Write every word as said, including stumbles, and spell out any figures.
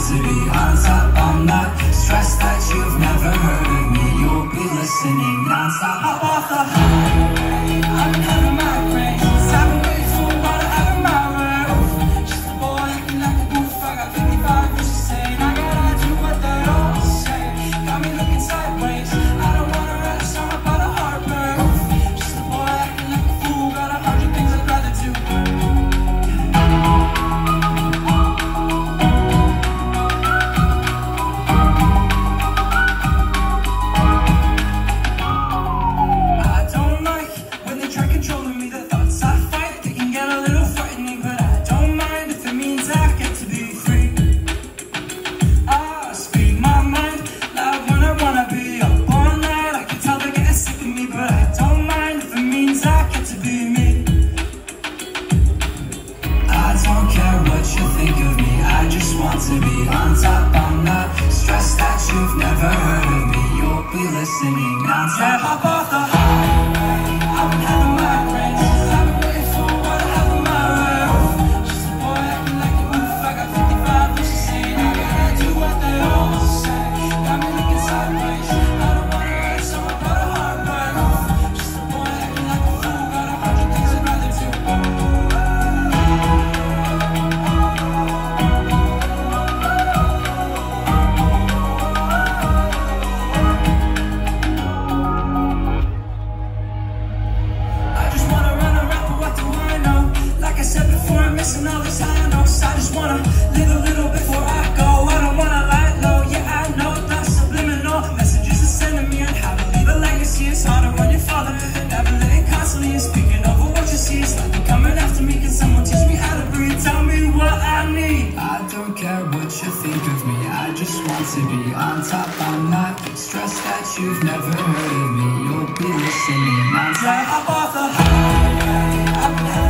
to be on top. I'm not stressed that you've never heard of me. You'll be listening non-stop. Hop off the highway, I'm having migraine. Seven ways to a while to have my roof. Just a boy acting like a goof. I got fifty-five years to say, and I gotta do what they all say. Got me looking sideways. I don't wanna write a song about a heartbreak. Just a boy acting like a fool. Got a hundred things I'd rather do. To be on top, I'm not stressed that you've never heard of me. You'll be listening non-stop. Yeah, hop off the highway, I'm having migraines. I've been waiting for a while to have my roof. Just a boy acting like a goof. I got fifty-five years to say, and I gotta do what they all say. Got me looking sideways. I don't wanna write a song about a heartbreak. Just a boy acting like a fool. Got a hundred things I'd rather do. And all this high notes, I just wanna live a little before I go. I don't wanna lie low, yeah I know that's subliminal messages are sending me on how to leave a legacy. It's harder when your father never living constantly and speaking over what you see. It's like you're coming after me. Can someone teach me how to breathe? Tell me what I need. I don't care what you think of me, I just want to be on top. I'm not stressed that you've never heard of me. You'll be listening non-stop. Hop off the highway, I'm